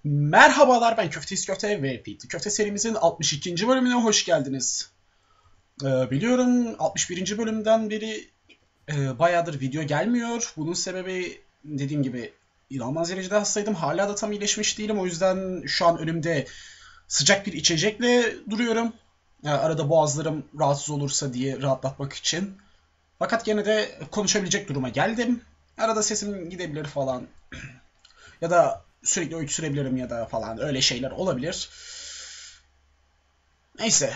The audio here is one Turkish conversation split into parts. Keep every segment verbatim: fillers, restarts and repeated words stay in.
Merhabalar, ben Köfteyiz Köfte ve Pitli Köfte serimizin altmış ikinci bölümüne hoş geldiniz. Ee, biliyorum altmış birinci bölümden beri e, bayağıdır video gelmiyor. Bunun sebebi dediğim gibi inanılmaz derecede hastaydım. Hala da tam iyileşmiş değilim. O yüzden şu an önümde sıcak bir içecekle duruyorum. Ee, arada boğazlarım rahatsız olursa diye rahatlatmak için. Fakat gene de konuşabilecek duruma geldim. Arada sesim gidebilir falan. Ya da sürekli öksürebilirim ya da falan öyle şeyler olabilir. Neyse.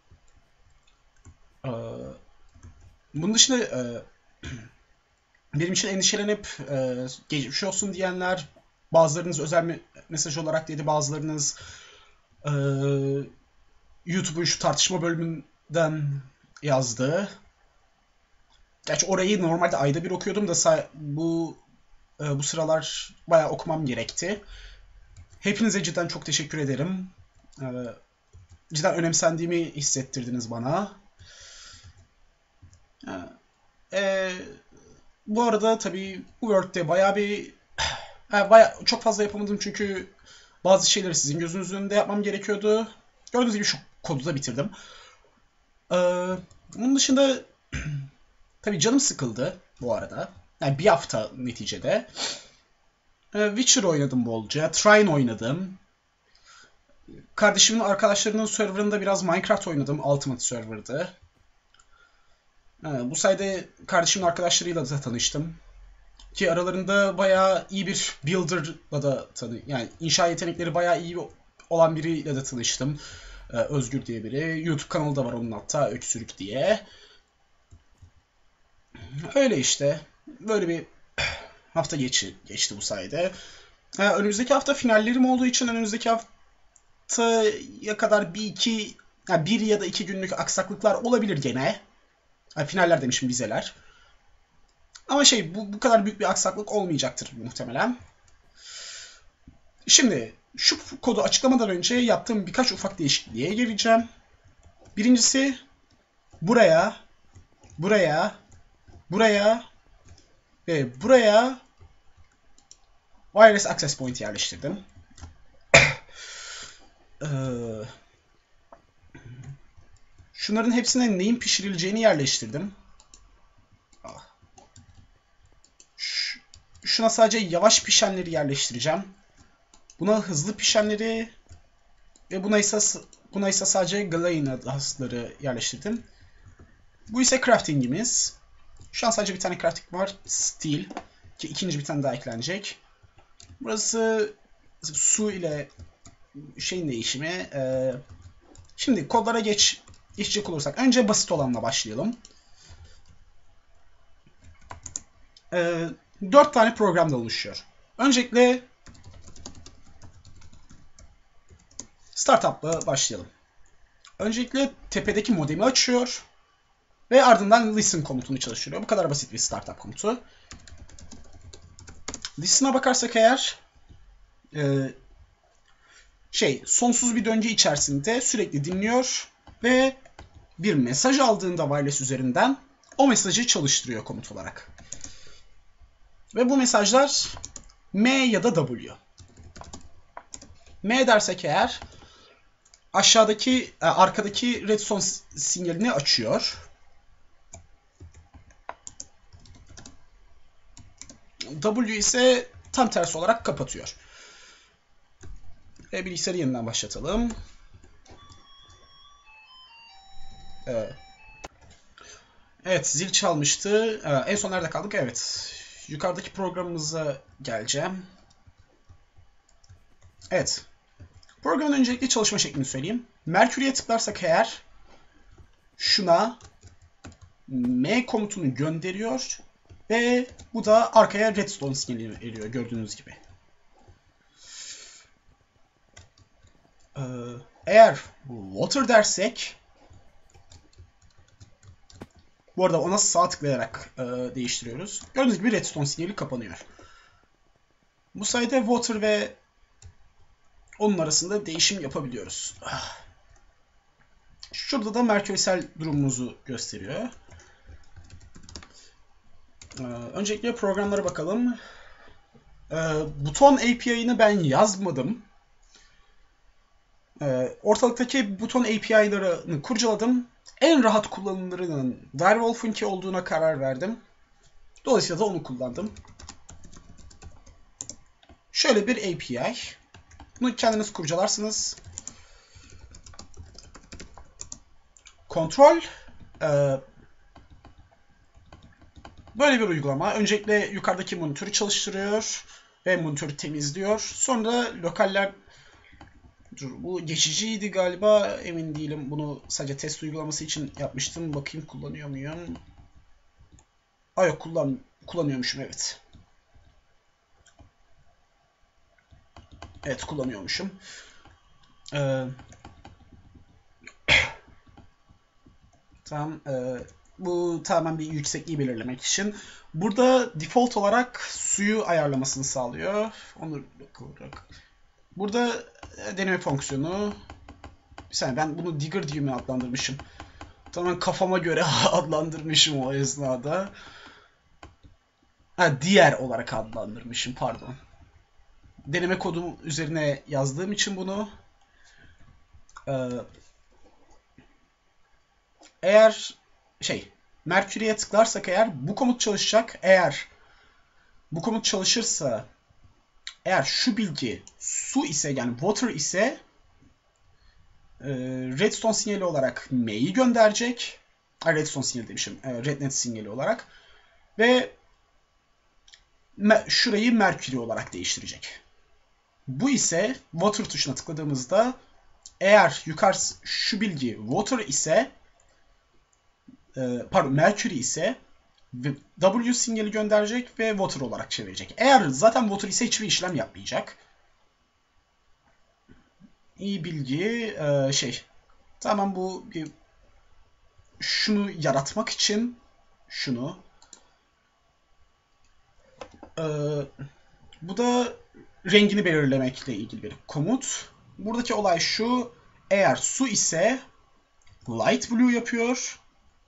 Ee, bunun dışında e, benim için endişelenip e, geçmiş olsun diyenler, bazılarınız özel me- mesaj olarak dedi, bazılarınız e, YouTube'un şu tartışma bölümünden yazdı. Gerçi orayı normalde ayda bir okuyordum da bu e, bu sıralar bayağı okumam gerekti. Hepinize cidden çok teşekkür ederim. E, cidden önemsendiğimi hissettirdiniz bana. E, bu arada tabii bu Word'de bayağı bir ha, bayağı çok fazla yapamadım çünkü bazı şeyleri sizin gözünüzün önünde yapmam gerekiyordu. Gördüğünüz gibi şu kodu da bitirdim. Ee, bunun dışında tabii canım sıkıldı bu arada. Yani bir hafta neticede. Ee, Witcher oynadım bolca. Trine oynadım. Kardeşimin arkadaşlarının serverında biraz Minecraft oynadım. Ultimate server'dı. Ee, bu sayede kardeşimin arkadaşlarıyla da tanıştım. Ki aralarında bayağı iyi bir builder'la da tanı, yani inşa yetenekleri bayağı iyi olan biriyle de tanıştım. Ee, Özgür diye biri. YouTube kanalı da var onun, hatta Öksürük diye. Öyle işte. Böyle bir hafta geçi, geçti bu sayede. Ha, önümüzdeki hafta finallerim olduğu için önümüzdeki haftaya kadar bir iki, yani bir ya da iki günlük aksaklıklar olabilir gene. Ha, finaller demişim, vizeler. Ama şey, bu, bu kadar büyük bir aksaklık olmayacaktır muhtemelen. Şimdi şu kodu açıklamadan önce yaptığım birkaç ufak değişikliğe geleceğim. Birincisi buraya, buraya, buraya ve buraya wireless access point yerleştirdim. Ee, şunların hepsine neyin pişirileceğini yerleştirdim. Şuna sadece yavaş pişenleri yerleştireceğim. Buna hızlı pişenleri ve buna ise buna ise sadece gleinas'ları yerleştirdim. Bu ise crafting'imiz. Şu an sadece bir tane crafting var. Steel. Ki ikinci bir tane daha eklenecek. Burası su ile şeyin değişimi. Ee, şimdi kodlara geç geçecek olursak. Önce basit olanla başlayalım. Ee, dört tane programda oluşuyor. Öncelikle Startup'la başlayalım. Öncelikle tepedeki modemi açıyor. Ve ardından listen komutunu çalıştırıyor. Bu kadar basit bir startup komutu. Listen'a bakarsak eğer e, şey sonsuz bir döngü içerisinde sürekli dinliyor ve bir mesaj aldığında wireless üzerinden o mesajı çalıştırıyor komut olarak. Ve bu mesajlar M ya da W. M dersek eğer aşağıdaki arkadaki redstone sinyalini açıyor. W ise tam tersi olarak kapatıyor. Ve bilgisayarı yeniden başlatalım. Evet. Evet, zil çalmıştı. En son nerede kaldık? Evet. Yukarıdaki programımıza geleceğim. Evet. Programın öncelikli çalışma şeklini söyleyeyim. Merkür'e tıklarsak eğer şuna M komutunu gönderiyor ve bu da arkaya redstone sinyali veriyor gördüğünüz gibi. Eğer water dersek, bu arada ona sağ tıklayarak e, değiştiriyoruz. Gördüğünüz gibi redstone sinyali kapanıyor. Bu sayede water ve onun arasında değişim yapabiliyoruz. Şurada da merkürsel durumumuzu gösteriyor. Ee, öncelikle programlara bakalım. Ee, buton A P I'ını ben yazmadım. Ee, ortalıktaki buton A P I'larını kurcaladım. En rahat kullanılırının Direwolf'unki olduğuna karar verdim. Dolayısıyla da onu kullandım. Şöyle bir A P I. Bunu kendiniz kurcalarsınız. Kontrol. Ee, böyle bir uygulama. Öncelikle yukarıdaki monitörü çalıştırıyor ve monitörü temizliyor. Sonra lokaller... Dur, bu geçiciydi galiba. Emin değilim. Bunu sadece test uygulaması için yapmıştım. Bakayım kullanıyor muyum? Aa yok, kullan kullanıyormuşum, evet. Evet, kullanıyormuşum. Ee, tamam. E, bu tamamen bir yüksekliği belirlemek için. Burada default olarak suyu ayarlamasını sağlıyor. Onu olarak. Burada deneme fonksiyonu. Bir saniye, ben bunu digger diye mi adlandırmışım? Tamamen kafama göre adlandırmışım o esnada. Ha, diğer olarak adlandırmışım, pardon. Deneme kodum üzerine yazdığım için bunu. Ee, eğer şey Mercury'ye tıklarsak eğer bu komut çalışacak. Eğer bu komut çalışırsa, eğer şu bilgi su ise, yani water ise e, redstone sinyali olarak M'yi gönderecek. Ha, redstone sinyali demişim. E, rednet sinyali olarak. Ve me şurayı Mercury olarak değiştirecek. Bu ise water tuşuna tıkladığımızda, eğer yukarı şu bilgi water ise e, pardon Mercury ise W sinyali gönderecek ve water olarak çevirecek. Eğer zaten water ise hiçbir işlem yapmayacak. İyi bilgi e, şey. Tamam, bu bir şunu yaratmak için şunu e, bu da rengini belirlemekle ilgili bir komut. Buradaki olay şu: eğer su ise light blue yapıyor,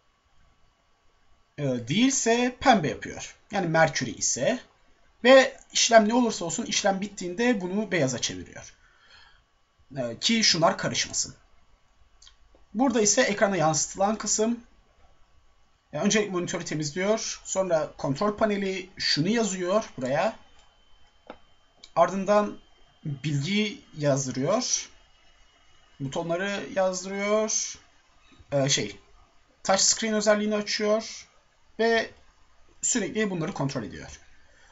e, değilse pembe yapıyor. Yani Mercury ise, ve işlem ne olursa olsun işlem bittiğinde bunu beyaza çeviriyor. E, ki şunlar karışmasın. Burada ise ekrana yansıtılan kısım, yani önce monitörü temizliyor, sonra kontrol paneli şunu yazıyor buraya. Ardından bilgi yazdırıyor. Butonları yazdırıyor. Ee, şey, touch screen özelliğini açıyor ve sürekli bunları kontrol ediyor.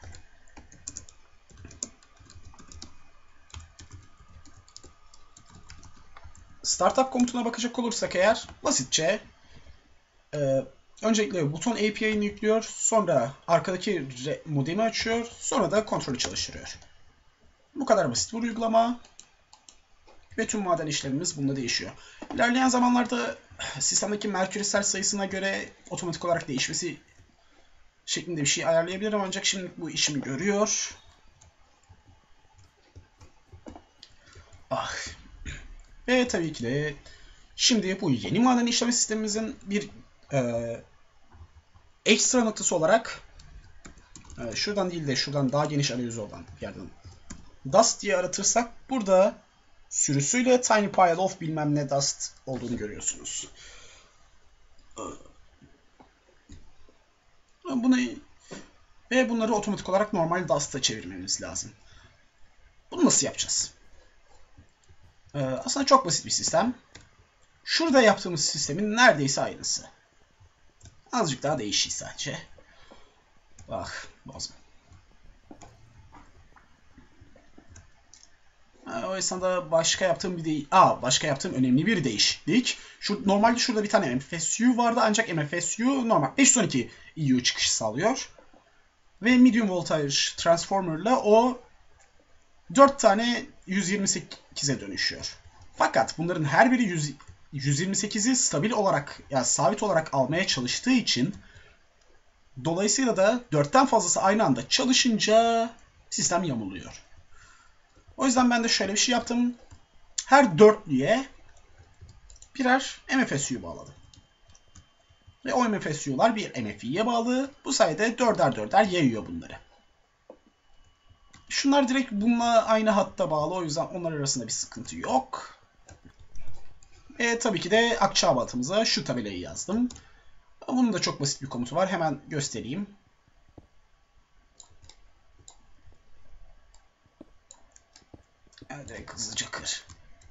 Startup komutuna bakacak olursak eğer, basitçe e, öncelikle buton A P I'ni yüklüyor, sonra arkadaki modemi açıyor, sonra da kontrolü çalıştırıyor. Bu kadar basit bir uygulama ve tüm maden işlemimiz bunda değişiyor. İlerleyen zamanlarda sistemdeki Mercury cell sayısına göre otomatik olarak değişmesi şeklinde bir şey ayarlayabilirim, ancak şimdi bu işimi görüyor. Ah. Ve tabii ki de şimdi bu yeni maden işleme sistemimizin bir e, ekstra noktası olarak e, şuradan değil de şuradan daha geniş arayüzü olan yerden dust diye aratırsak, burada sürüsüyle tiny pile of bilmem ne dust olduğunu görüyorsunuz. Bunu ve bunları otomatik olarak normal dust'a çevirmemiz lazım. Bunu nasıl yapacağız? Ee, aslında çok basit bir sistem. Şurada yaptığımız sistemin neredeyse aynısı. Azıcık daha değişik sadece. Bak, bozma. O esnada başka yaptığım bir de Aa, başka yaptığım önemli bir değişiklik. Şu normalde şurada bir tane M F S U vardı, ancak M F S U normal beş yüz on iki E U çıkışı sağlıyor. Ve medium voltage transformer'la o dört tane yüz yirmi sekize dönüşüyor. Fakat bunların her biri yüz yirmi sekizi stabil olarak, yani sabit olarak almaya çalıştığı için, dolayısıyla da dörtten fazlası aynı anda çalışınca sistem yamuluyor. O yüzden ben de şöyle bir şey yaptım. Her dörtlüye birer M F S U bağladım. Ve o M F S U'lar bir M F I'ye bağlı. Bu sayede dörder dörder yayıyor bunları. Şunlar direkt bununla aynı hatta bağlı. O yüzden onlar arasında bir sıkıntı yok. E, tabii ki de Akçaabat'ımıza şu tabelayı yazdım. Bunun da çok basit bir komutu var. Hemen göstereyim. Evet, hızlıca kır.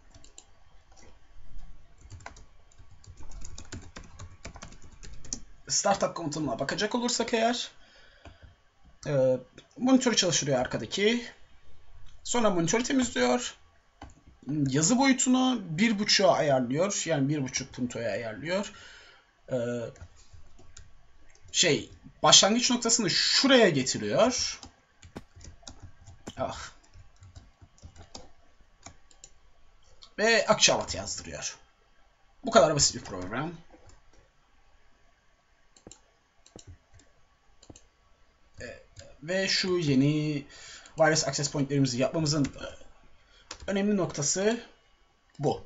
Startup komutununa bakacak olursak eğer, e, monitörü çalıştırıyor arkadaki. Sonra monitörü temizliyor. Yazı boyutunu bir buçuğa ayarlıyor. Yani bir buçuk puntoya ayarlıyor. Ee, şey başlangıç noktasını şuraya getiriyor. Ah. Ve Akçaabat yazdırıyor. Bu kadar basit bir program. Ee, ve şu yeni wireless access pointlerimizi yapmamızın önemli noktası bu.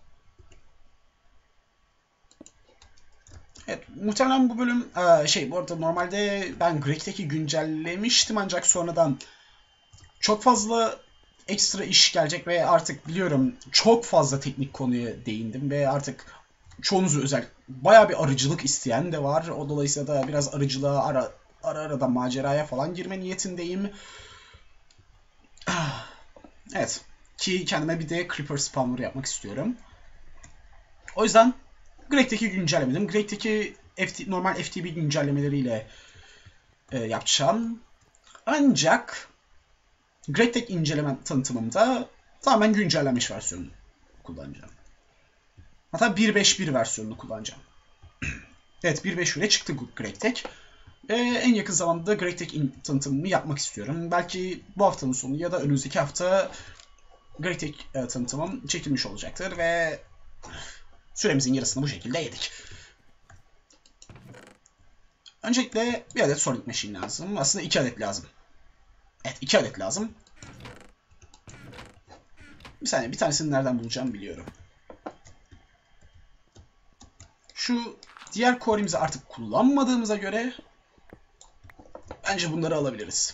Evet, muhtemelen bu bölüm şey bu arada normalde ben Greg'teki güncellemiştim ancak sonradan çok fazla ekstra iş gelecek ve artık biliyorum çok fazla teknik konuya değindim ve artık çoğunuzu özel bayağı bir arıcılık isteyen de var. O dolayısıyla da biraz arıcılığa ara ara arada maceraya falan girme niyetindeyim. Evet. Ki kendime bir de Creeper Spawner yapmak istiyorum. O yüzden Greg'teki güncellemedim. Greg'teki F T, normal F T B güncellemeleriyle e, yapacağım. Ancak Greg'teki inceleme tanıtımımda tamamen güncellenmiş versiyonunu kullanacağım. Hatta bir nokta beş bir versiyonunu kullanacağım. Evet, bir nokta beş bire çıktı GregTech. Ee, en yakın zamanda GregTech tanıtımını yapmak istiyorum. Belki bu haftanın sonu ya da önümüzdeki hafta GregTech e, tanıtımım çekilmiş olacaktır ve süremizin yarısını bu şekilde yedik. Öncelikle bir adet sorting machine lazım. Aslında iki adet lazım. Evet, iki adet lazım. Bir saniye, bir tanesini nereden bulacağım biliyorum. Şu diğer core'imizi artık kullanmadığımıza göre bence bunları alabiliriz.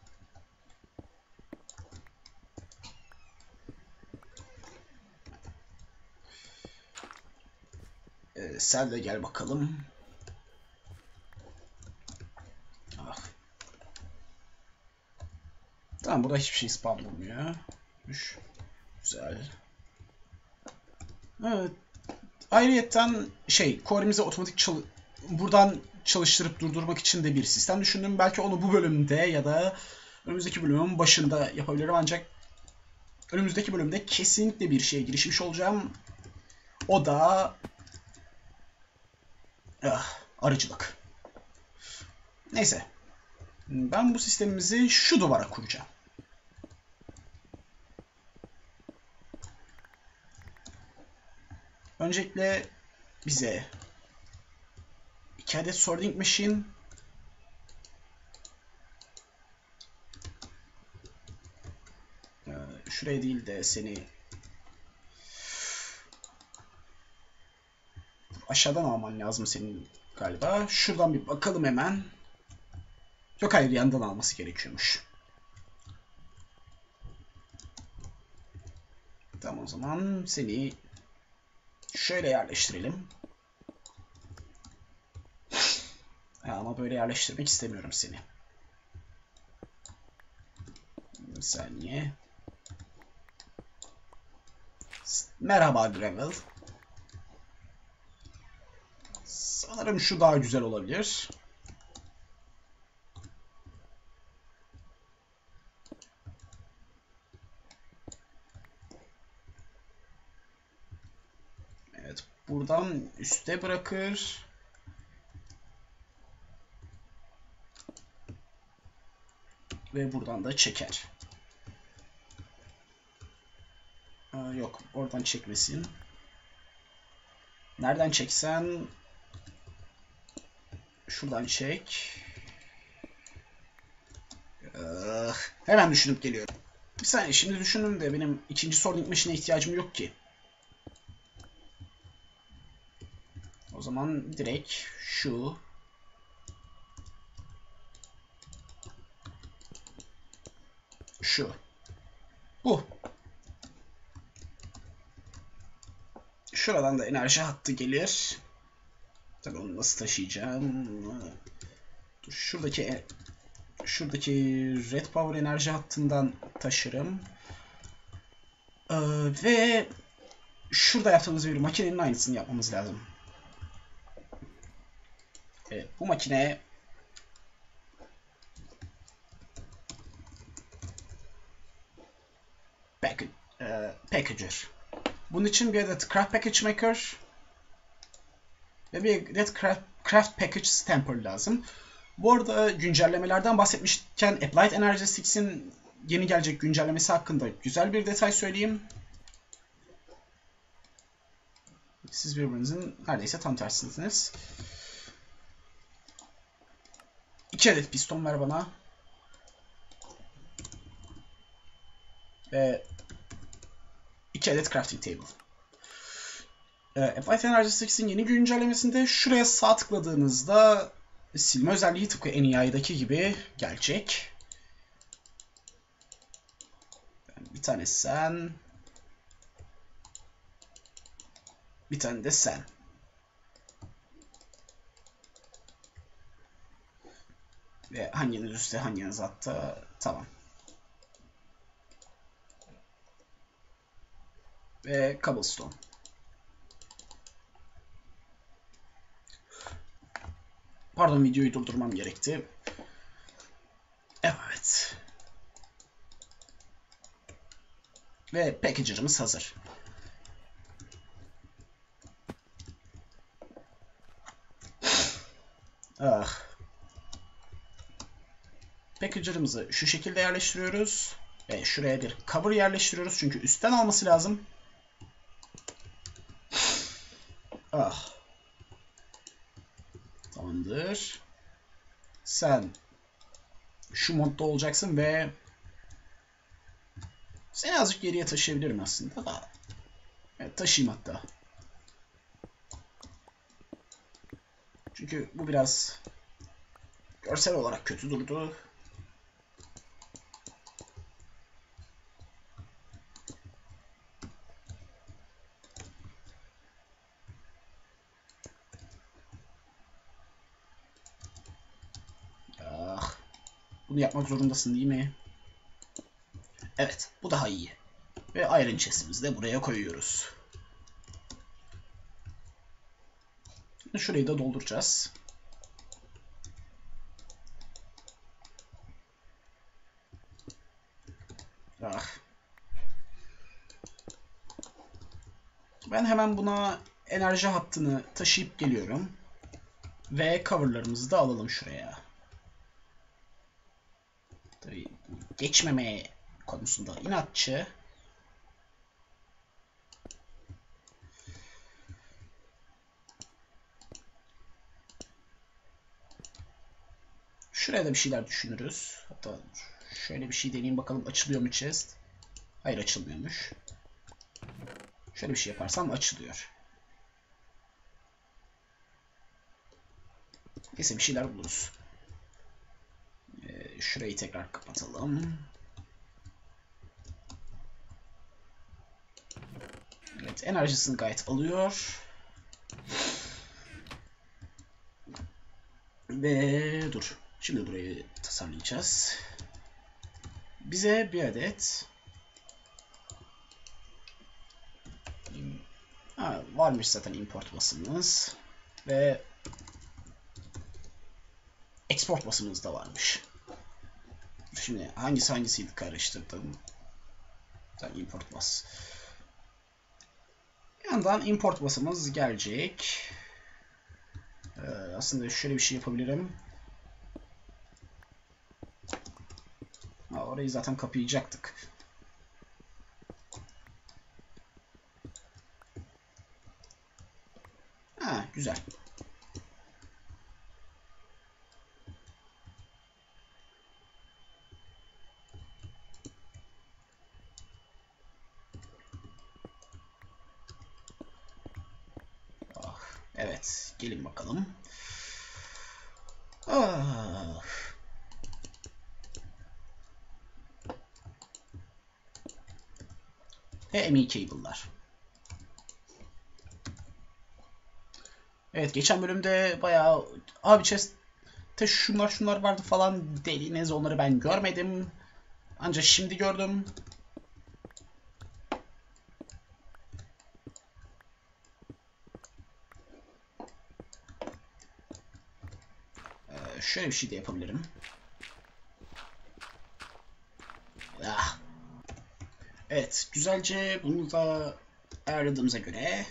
Ee, sen de gel bakalım. Ah. Tamam, burada hiçbir şey spawn olmuyor. Güzel. Evet. Ayrıyetten şey, core'imizi otomatik çal buradan çalıştırıp durdurmak için de bir sistem düşündüm. Belki onu bu bölümde ya da önümüzdeki bölümün başında yapabilirim ancak önümüzdeki bölümde kesinlikle bir şeye girişmiş olacağım. O da ah, arıcılık. Neyse. Ben bu sistemimizi şu duvara kuracağım. Öncelikle bize iki adet sorting machine, şuraya değil de seni aşağıdan alman lazım senin galiba. Şuradan bir bakalım hemen. Yok, hayır, yandan alması gerekiyormuş. Tamam, o zaman seni şöyle yerleştirelim. Ama böyle yerleştirmek istemiyorum seni. Bir saniye. Merhaba Gravel. Sanırım şu daha güzel olabilir. Evet, buradan üste bırakır. Ve buradan da çeker. Aa, yok, oradan çekmesin. Nereden çeksen? Şuradan çek. Ee, hemen düşünüp geliyorum. Bir saniye, şimdi düşündüm de benim ikinci sorting machine'e ihtiyacım yok ki. O zaman direkt şu. Şu. Bu. şuradan da enerji hattı gelir. Tabii onu nasıl taşıyacağım? Dur, şuradaki şuradaki Red Power enerji hattından taşırım. Ee, ve şurada yaptığımız bir makinenin aynısını yapmamız lazım. Evet, bu makine package, e, packager. Bunun için bir adet craft package maker ve bir adet craft, craft package stamper lazım. Bu arada güncellemelerden bahsetmişken Applied Energetics'in yeni gelecek güncellemesi hakkında güzel bir detay söyleyeyim. Siz birbirinizin neredeyse tam tersisiniz. İki adet piston ver bana. Ve iki adet crafting table. Applied Energetics'in yeni güncellemesinde şuraya sağ tıkladığınızda silme özelliği tıpkı N E I'daki gibi gelecek. Bir tane sen. Bir tane de sen. Ve hanginiz üstte hanginiz altta. Tamam. Ve cobblestone. Pardon, videoyu durdurmam gerekti. Evet. Ve packager'ımız hazır. Ah. Packager'ımızı şu şekilde yerleştiriyoruz. Ve şuraya bir cover yerleştiriyoruz. Çünkü üstten alması lazım. Ah. Tamamdır. Sen şu modda olacaksın ve seni azıcık geriye taşıyabilirim aslında da. Evet, taşıyayım hatta. Çünkü bu biraz görsel olarak kötü durdu. Ah, bunu yapmak zorundasın değil mi? Evet, bu daha iyi. Ve Iron Chest'imizi de buraya koyuyoruz. Şurayı da dolduracağız. Ah. Ben hemen buna enerji hattını taşıyıp geliyorum. Ve coverlarımızı da alalım şuraya. Tabii geçmeme konusunda inatçı. Şuraya da bir şeyler düşünürüz. Hatta şöyle bir şey deneyeyim bakalım, açılıyor mu chest? Hayır, açılmıyormuş. Şöyle bir şey yaparsam açılıyor. Neyse, bir şeyler buluruz. Ee, şurayı tekrar kapatalım. Evet, enerjisini gayet alıyor. Ve dur. Şimdi burayı tasarlayacağız. Bize bir adet ha, varmış zaten import basımımız ve export basımımız da varmış. Şimdi hangisi hangisiydi karıştırdım. Tamam, import bas. Yandan import basımız gelecek. Ee, aslında şöyle bir şey yapabilirim. Ha, orayı zaten kapayacaktık. Ha, güzel. Ah, evet, gelin bakalım. Ah. Ve M E cable'lar. Evet, geçen bölümde bayağı abi chest'te şunlar şunlar vardı falan dediğiniz, onları ben görmedim. Ancak şimdi gördüm. Ee, şöyle bir şey de yapabilirim. Ah. Evet, güzelce bunu da ayarladığımıza göre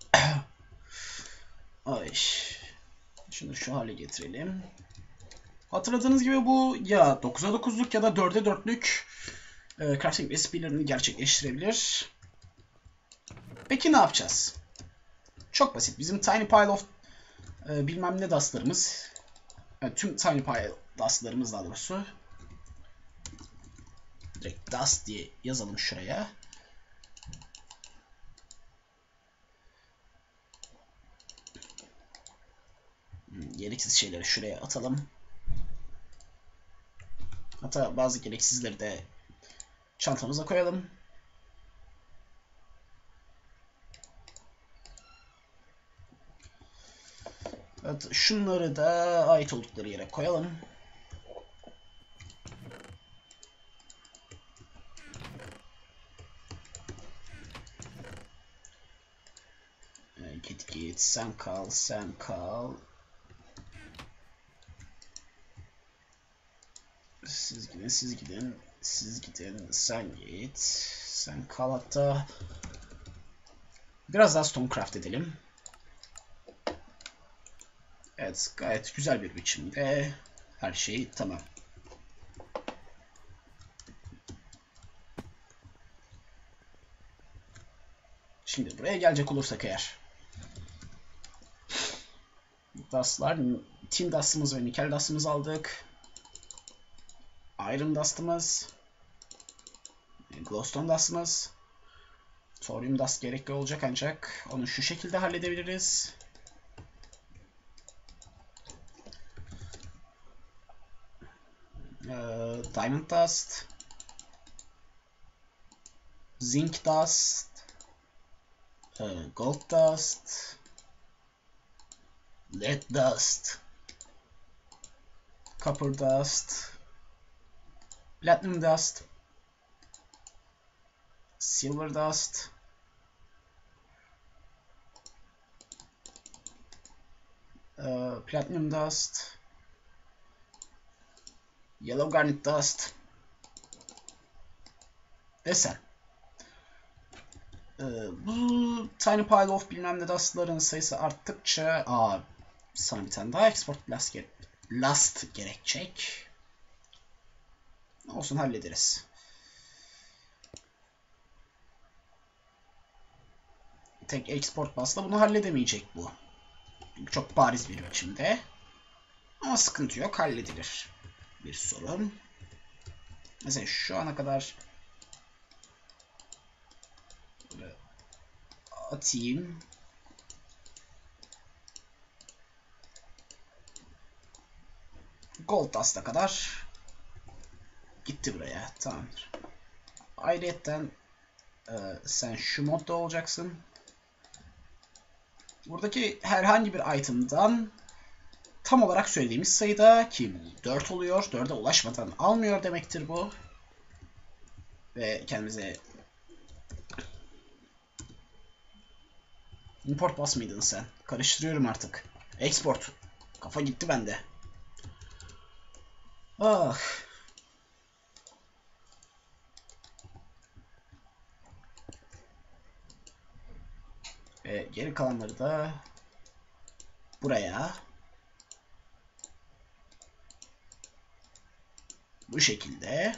ay, şunu şu hale getirelim. Hatırladığınız gibi bu ya dokuza dokuzluk ya da dörde dörtlük e, crafting resipelerini gerçekleştirebilir. Peki ne yapacağız? Çok basit. Bizim Tiny Pile of e, bilmem ne dustlarımız, yani tüm Tiny Pile dustlarımız daha doğrusu. Direkt dust diye yazalım şuraya. Gereksiz şeyleri şuraya atalım. Hatta bazı gereksizleri de çantamıza koyalım. Evet, şunları da ait oldukları yere koyalım. Git git, sen kal, sen kal. Siz gidin, siz gidin, siz gidin, sen git, sen kal hatta. Biraz daha Stonecraft edelim. Evet, gayet güzel bir biçimde her şey tamam. Şimdi buraya gelecek olursak eğer. Dust'lar, Tin Dust'ımız ve Nickel Dust'ımızı aldık. Iron Dust'ımız, Glowstone Dust'ımız, Thorium Dust gerekli olacak ancak onu şu şekilde halledebiliriz. Ee, Diamond Dust, Zinc Dust, e, Gold Dust, Lead Dust, Copper Dust, Platinum Dust, Silver Dust, e, Platinum Dust, Yellow Garnet Dust desen. Ee, bu Tiny Pile of bilmem ne dustların sayısı arttıkça aa, sana bir tane daha export last, ge last gerekecek. Olsun, hallederiz. Tek export bus'la bunu halledemeyecek bu. Çok bariz bir biçimde. Ama sıkıntı yok, halledilir. Bir sorun. Mesela şu ana kadar böyle atayım. Gold Dust'a kadar gitti buraya. Tamamdır. Ayrıyeten e, sen şu modda olacaksın. Buradaki herhangi bir item'dan tam olarak söylediğimiz sayıda, ki bu dört oluyor. dörde ulaşmadan almıyor demektir bu. Ve kendimize import bas mıydın sen? Karıştırıyorum artık. Export. Kafa gitti bende. Ah. Ve geri kalanları da buraya. Bu şekilde.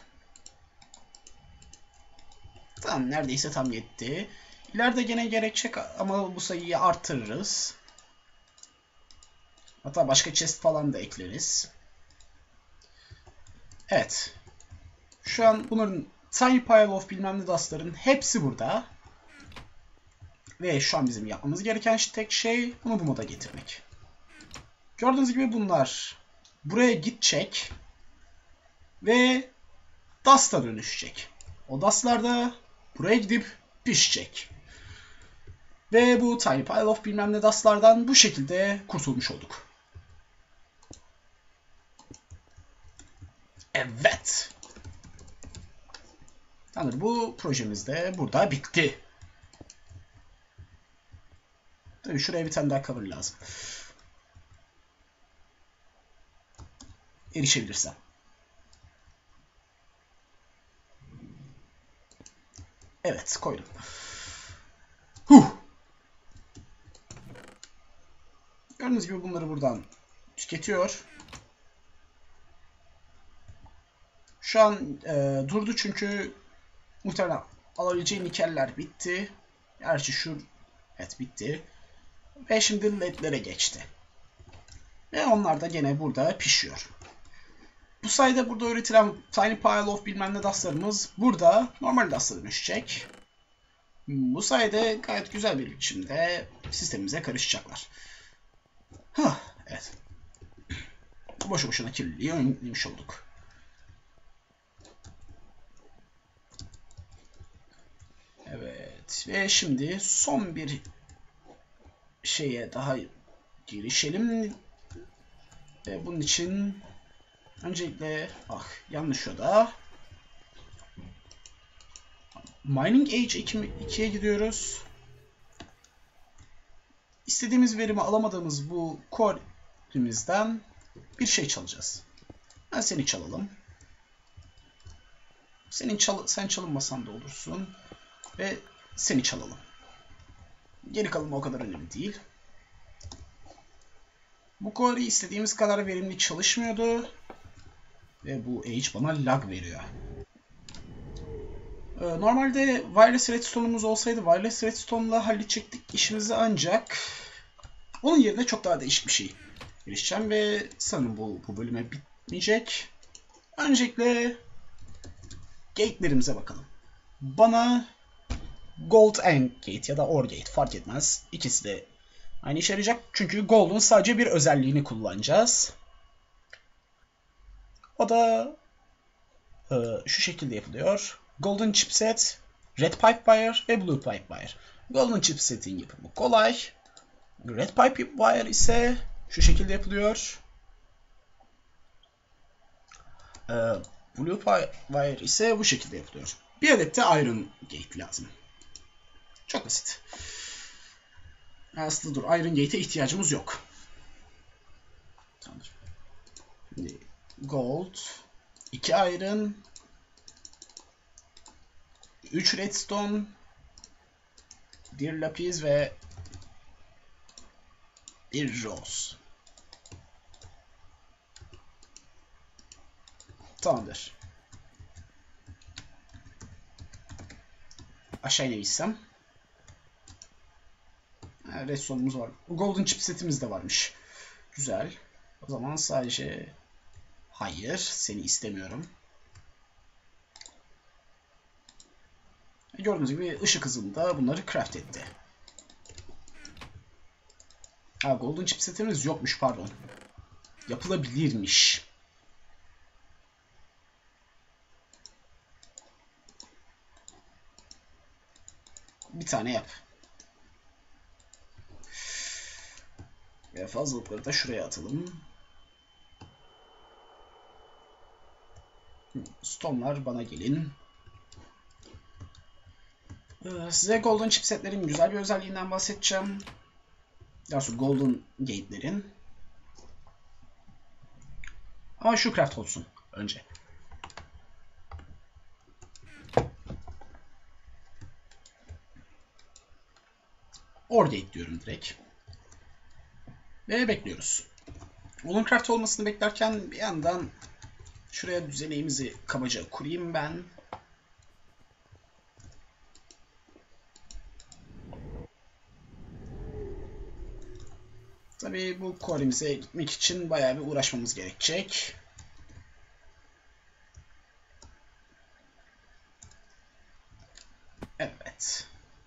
Tamam, neredeyse tam yetti. İleride gene gerekecek ama bu sayıyı artırırız. Hatta başka chest falan da ekleriz. Evet. Şu an bunların Tiny Pile of bilmem ne dustların hepsi burada. Ve şu an bizim yapmamız gereken tek şey bunu bu moda getirmek. Gördüğünüz gibi bunlar buraya gidecek ve Dust'a dönüşecek. O Dust'lar da buraya gidip pişecek. Ve bu Tiny Pile of bilmem ne daslardan bu şekilde kurtulmuş olduk. Evet. Tamamdır, bu projemiz de burada bitti. Tabii şuraya bir tane daha cover lazım. Erişebilirsem. Evet, koydum. Huh. Gördüğünüz gibi bunları buradan tüketiyor. Şu an e, durdu çünkü muhtemelen alabileceği nikeller bitti. Gerçi şu evet bitti. Ve şimdi ledlere geçti. Ve onlar da gene burada pişiyor. Bu sayede burada üretilen Tiny Pile of bilmem ne daslarımız burada normal daslara dönüşecek. Bu sayede gayet güzel bir biçimde sistemimize karışacaklar. Hah, evet. Boşu boşuna kirliliği önlemiş olduk. Evet ve şimdi son bir şeye daha girişelim. Ve bunun için öncelikle ah yanlış o da Mining Age ikiye gidiyoruz. İstediğimiz verimi alamadığımız bu core'imizden bir şey çalacağız. Ben seni çalalım. Senin çal sen çalınmasan da olursun. Ve seni çalalım. Geri kalanı o kadar önemli değil. Bu core istediğimiz kadar verimli çalışmıyordu. Ve bu Age bana lag veriyor. Normalde wireless redstone'umuz olsaydı wireless redstone'la halledecektik işimizi, ancak onun yerine çok daha değişik bir şey girişeceğim ve sanırım bu, bu bölüme bitmeyecek. Öncelikle gate'lerimize bakalım. Bana Gold AND Gate ya da OR Gate fark etmez. İkisi de aynı işe yarayacak. Çünkü Gold'un sadece bir özelliğini kullanacağız. O da e, şu şekilde yapılıyor. Golden Chipset, Red Pipe Wire ve Blue Pipe Wire. Golden Chipset'in yapımı kolay. Red Pipe Wire ise şu şekilde yapılıyor. E, Blue Pipe Wire ise bu şekilde yapılıyor. Bir adet de Iron Gate lazım. Çok basit. Aslında dur, Iron Gate'e ihtiyacımız yok. Tamamdır. Şimdi Gold, iki Iron, üç Redstone, bir Lapis ve bir Rose. Tamamdır. Aşağı inebilsem. Redstone'umuz var. Golden Chipset'imiz de varmış. Güzel. O zaman sadece hayır, seni istemiyorum. Gördüğünüz gibi ışık hızında bunları craft etti. Ha, Golden Chipset'imiz yokmuş, pardon. Yapılabilirmiş. Bir tane yap. Ve fazlalıkları da şuraya atalım. Stone'lar bana gelin. Size Golden Chipset'lerin güzel bir özelliğinden bahsedeceğim. Daha sonra Golden Gate'lerin. Ama şu craft olsun önce. OR Gate diyorum direkt. Ve bekliyoruz. Golden craft olmasını beklerken bir yandan şuraya düzeneğimizi kabaca kurayım ben. Tabii bu core'imize gitmek için bayağı bir uğraşmamız gerekecek. Evet.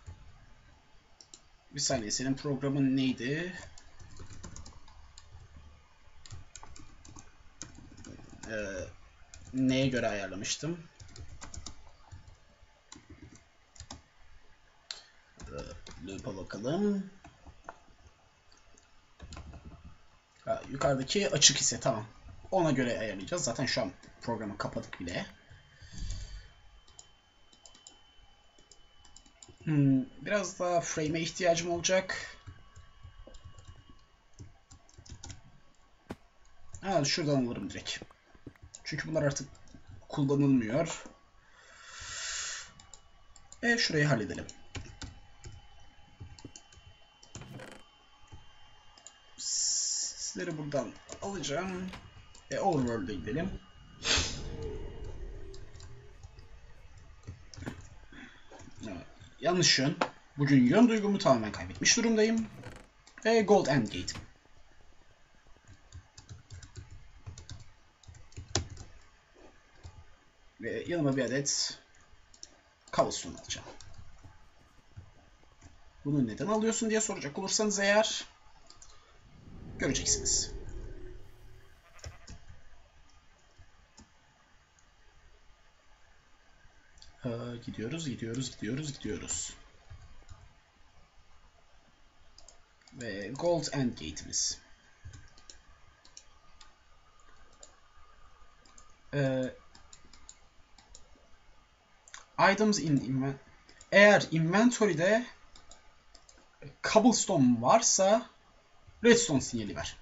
Bir saniye, senin programın neydi? Ee, neye göre ayarlamıştım? Ee, Loop'a bakalım. Ha, yukarıdaki açık ise tamam. Ona göre ayarlayacağız. Zaten şu an programı kapadık bile. Hmm, biraz daha frame'e ihtiyacım olacak. Ha, şuradan alırım direkt. Çünkü bunlar artık kullanılmıyor. E şurayı halledelim. Sizleri buradan alacağım. E Overworld'e gidelim. Evet, yanlış yön. Bugün yön duygumu tamamen kaybetmiş durumdayım. E Gold End Gate. Ve yanıma bir adet Cobblestone alacağım. Bunu neden alıyorsun diye soracak olursanız eğer göreceksiniz. Ee, gidiyoruz, gidiyoruz, gidiyoruz, gidiyoruz. Ve Gold End Gate'imiz. Ee, items in inventory. Eğer inventory'de Cobblestone varsa Redstone sinyali ver.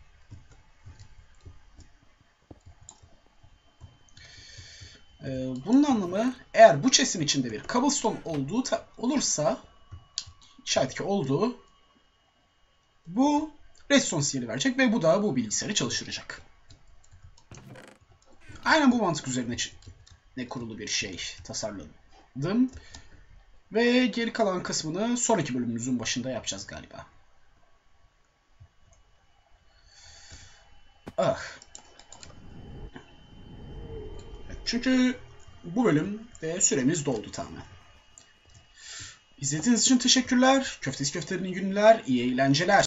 Ee, bunun anlamı eğer bu chest'in içinde bir Cobblestone olduğu olursa işaret ki olduğu bu Redstone sinyali verecek ve bu da bu bilgisayarı çalıştıracak. Aynen bu mantık üzerine ne kurulu bir şey tasarladım. Ve geri kalan kısmını sonraki bölümümüzün başında yapacağız galiba. Ah. Çünkü bu bölüm ve süremiz doldu tamamen. İzlediğiniz için teşekkürler. Köftesi köftelerinin günler, iyi eğlenceler.